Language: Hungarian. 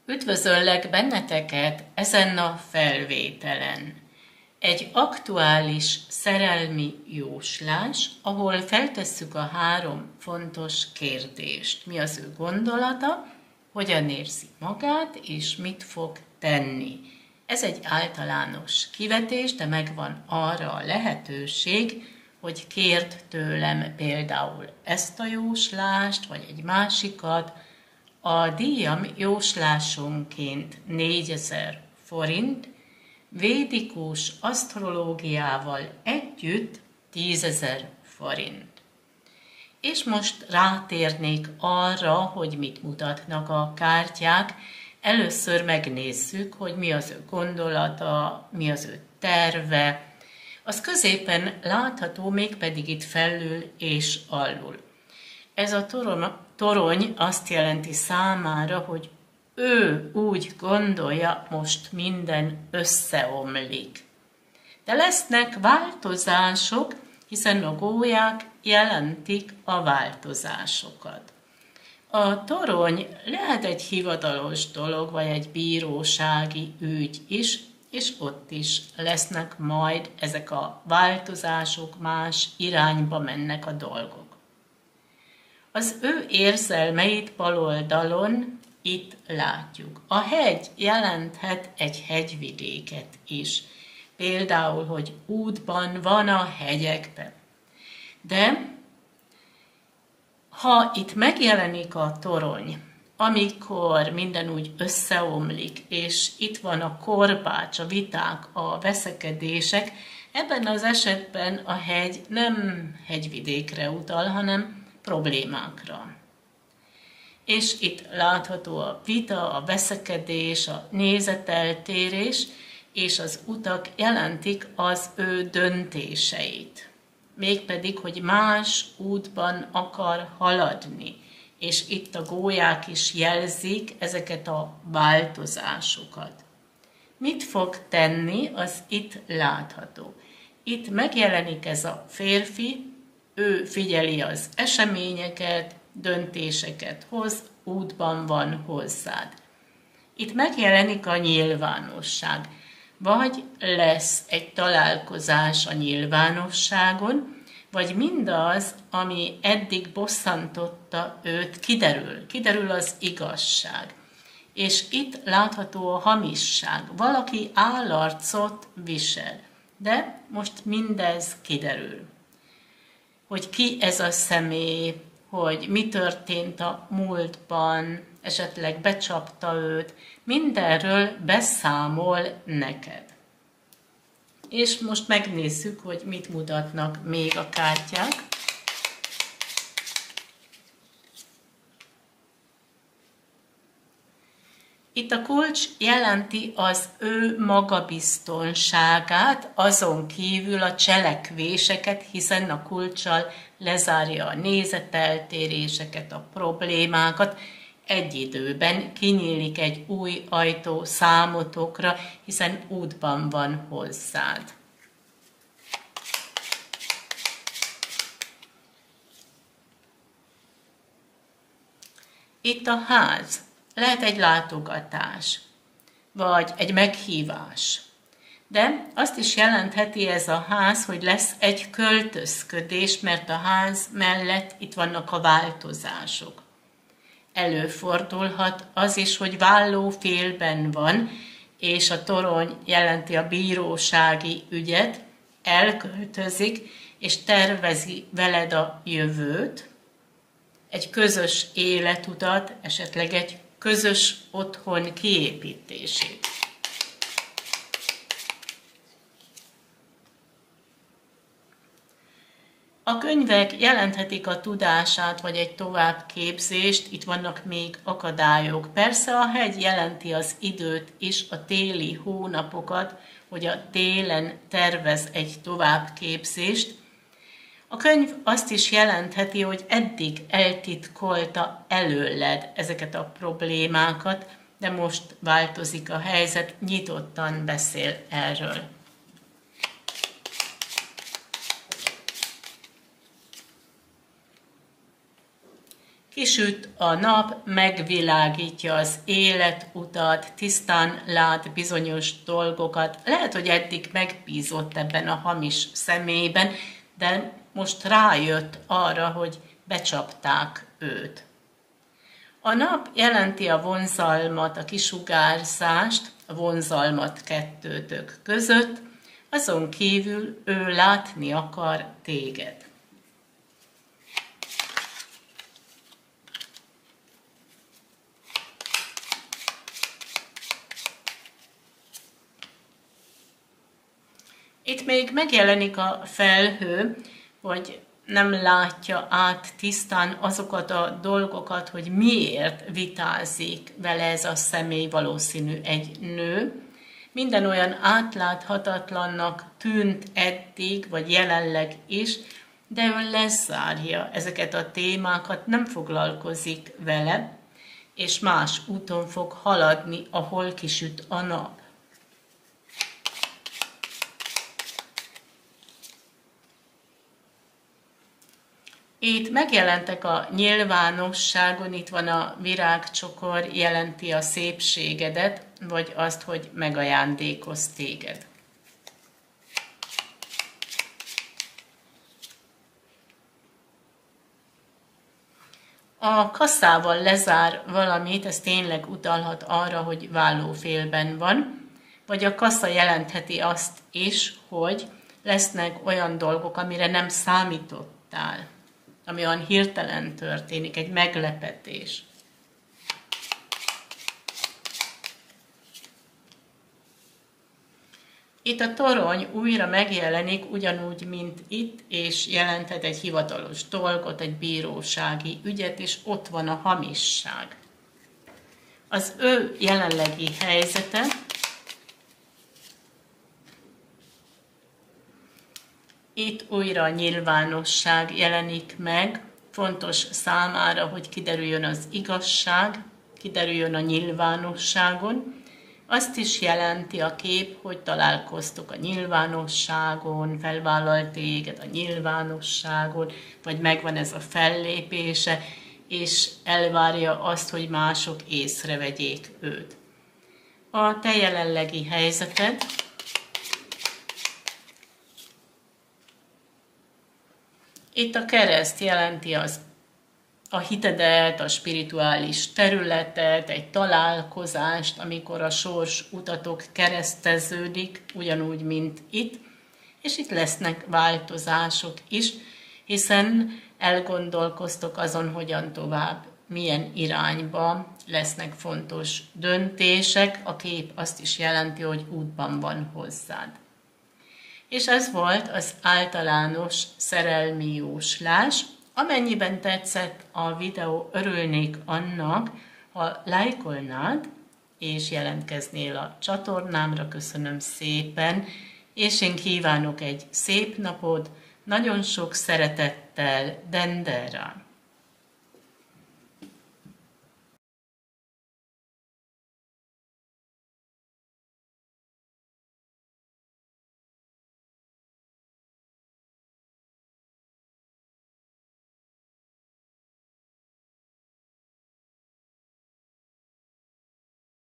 Üdvözöllek benneteket ezen a felvételen. Egy aktuális szerelmi jóslás, ahol feltesszük a 3 fontos kérdést. Mi az ő gondolata, hogyan érzi magát, és mit fog tenni. Ez egy általános kivetés, de megvan arra a lehetőség, hogy kérd tőlem például ezt a jóslást, vagy egy másikat. A díjam jóslásonként 4000 forint, védikus asztrológiával együtt 10.000 forint. És most rátérnék arra, hogy mit mutatnak a kártyák. Először megnézzük, hogy mi az ő gondolata, mi az ő terve. Az középen látható, mégpedig itt felül és alul. Ez a torony azt jelenti számára, hogy ő úgy gondolja, most minden összeomlik. De lesznek változások, hiszen a gólyák jelentik a változásokat. A torony lehet egy hivatalos dolog, vagy egy bírósági ügy is, és ott is lesznek majd ezek a változások, más irányba mennek a dolgok. Az ő érzelmeit bal oldalon itt látjuk. A hegy jelenthet egy hegyvidéket is. Például, hogy útban van a hegyekben. De ha itt megjelenik a torony, amikor minden úgy összeomlik, és itt van a korbács, a viták, a veszekedések, ebben az esetben a hegy nem hegyvidékre utal, hanem problémákra. És itt látható a vita, a veszekedés, a nézeteltérés, és az utak jelentik az ő döntéseit. Mégpedig, hogy más útban akar haladni. És itt a gólyák is jelzik ezeket a változásokat. Mit fog tenni, az itt látható. Itt megjelenik ez a férfi, ő figyeli az eseményeket, döntéseket hoz, útban van hozzád. Itt megjelenik a nyilvánosság, vagy lesz egy találkozás a nyilvánosságon, vagy mindaz, ami eddig bosszantotta őt, kiderül az igazság. És itt látható a hamisság, valaki állarcot visel, de most mindez kiderül. Hogy ki ez a személy, hogy mi történt a múltban, esetleg becsapta őt, mindenről beszámol neked. És most megnézzük, hogy mit mutatnak még a kártyák. Itt a kulcs jelenti az ő magabiztonságát, azon kívül a cselekvéseket, hiszen a kulccsal lezárja a nézeteltéréseket, a problémákat. Egy időben kinyílik egy új ajtó számotokra, hiszen útban van hozzád. Itt a ház. Lehet egy látogatás, vagy egy meghívás. De azt is jelentheti ez a ház, hogy lesz egy költözködés, mert a ház mellett itt vannak a változások. Előfordulhat az is, hogy vállófélben van, és a torony jelenti a bírósági ügyet, elköltözik, és tervezi veled a jövőt, egy közös életutat, esetleg egy közös otthon kiépítését. A könyvek jelenthetik a tudását, vagy egy továbbképzést, itt vannak még akadályok. Persze a hegy jelenti az időt is, a téli hónapokat, hogy a télen tervez egy továbbképzést. A könyv azt is jelentheti, hogy eddig eltitkolta előled ezeket a problémákat, de most változik a helyzet, nyitottan beszél erről. Kisüt a nap, megvilágítja az életutat, tisztán lát bizonyos dolgokat. Lehet, hogy eddig megbízott ebben a hamis személyben, de most rájött arra, hogy becsapták őt. A nap jelenti a vonzalmat, a kisugárzást, a vonzalmat kettőtök között, azon kívül ő látni akar téged. Itt még megjelenik a felhő, hogy nem látja át tisztán azokat a dolgokat, hogy miért vitázik vele ez a személy, valószínű egy nő. Minden olyan átláthatatlannak tűnt eddig, vagy jelenleg is, de ő lezárja ezeket a témákat, nem foglalkozik vele, és más úton fog haladni, ahol kisüt a nap. Itt megjelentek a nyilvánosságon, itt van a virágcsokor, jelenti a szépségedet, vagy azt, hogy megajándékoz téged. A kasszával lezár valamit, ez tényleg utalhat arra, hogy vállófélben van, vagy a kassa jelentheti azt is, hogy lesznek olyan dolgok, amire nem számítottál, ami olyan hirtelen történik, egy meglepetés. Itt a torony újra megjelenik, ugyanúgy, mint itt, és jelenthet egy hivatalos dolgot, egy bírósági ügyet, és ott van a hamisság. Az ő jelenlegi helyzete itt újra a nyilvánosság jelenik meg, fontos számára, hogy kiderüljön az igazság, kiderüljön a nyilvánosságon. Azt is jelenti a kép, hogy találkoztok a nyilvánosságon, felvállalt téged a nyilvánosságon, vagy megvan ez a fellépése, és elvárja azt, hogy mások észrevegyék őt. A te jelenlegi helyzeted itt a kereszt jelenti a hitedet, a spirituális területet, egy találkozást, amikor a sors utatok kereszteződik, ugyanúgy, mint itt, és itt lesznek változások is, hiszen elgondolkoztok azon, hogyan tovább, milyen irányba lesznek fontos döntések, a kép azt is jelenti, hogy útban van hozzád. És ez volt az általános szerelmi jóslás. Amennyiben tetszett a videó, örülnék annak, ha lájkolnád, és jelentkeznél a csatornámra, köszönöm szépen, és én kívánok egy szép napot, nagyon sok szeretettel, Dendera!